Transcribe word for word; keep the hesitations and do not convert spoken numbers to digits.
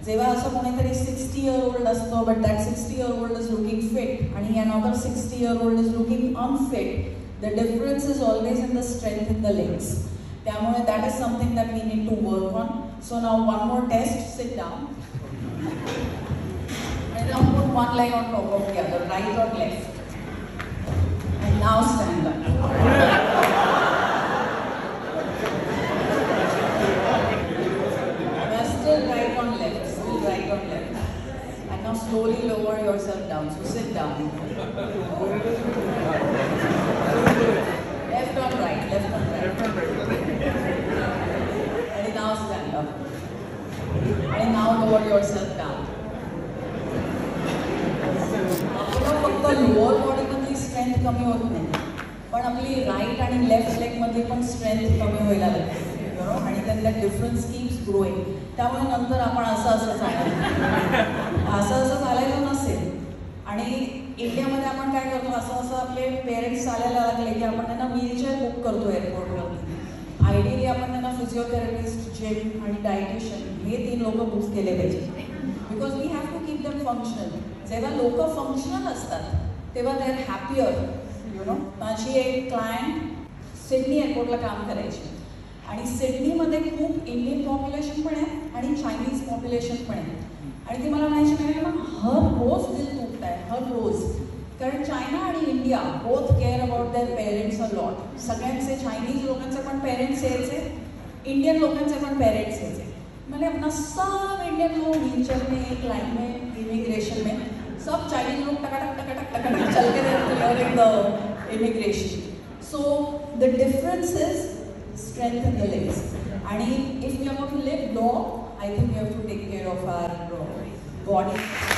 जेव्हा असं कोणीतरी सिक्स्टी इयर ओल्ड असतो but that sixty year old is looking fit आणि another sixty year old is looking unfit, the difference is always in the strength in the legs. त्यामुळे that is something that we need to work on. So now one more test, sit down. And now put one leg on top of the other, right or left. And now stand up. Now still right on left, still right on left. And now slowly lower yourself down. So sit down. Left on right, left on right. And now stand up. And now lower yourself down. फक्त lower बॉडीमधली strength कमी होत नाही, पण आपली right आणि left लेगमध्ये पण strength कमी व्हायला लागते बरोबर. आणि त्यांना डिफरन्स कीप्स ग्रोईंग. त्यामुळे नंतर आपण असं असं चालायचं असं असं चालायचं नसेल. आणि इंडियामध्ये आपण काय करतो, असं असं आपले पेरेंट्स चालायला लागले की आपण त्यांना व्हीलचेअर बुक करतो एअरपोर्टवरती. आयडियली आपण त्यांना फिजिओथेरपिस्ट, जिम आणि डायटिशियन हे तीन लोक बुक केले पाहिजे. Because we have to keep them functional. जेव्हा लोक फंक्शनल असतात तेव्हा they are happier. You know, माझी एक क्लायंट सिडनी एअरपोर्टला काम करायची आणि सिडनीमध्ये खूप इंडियन पॉप्युलेशन पण आहे आणि चायनीज पॉप्युलेशन पण आहे. आणि ती मला म्हणायची नाही मग हर रोज दिल तुटत आहे, हर रोज. कारण चायना आणि India both care about their parents a lot. सगळ्यांचे चायनीज लोकांचे पण पेरेंट्स यायचे, इंडियन लोकांचे पण पेरेंट्स यायचे. मैंने अपना सब इंडियन लोग व्हीलचेयर में, क्लाइंट में, इमिग्रेशन में, सब चाइनीज लोग टकाटक टकाटक टकाटक चल के clearing the immigration. So the difference is strength in the legs. आणि if we are going to live long, I think we have to take care of our body.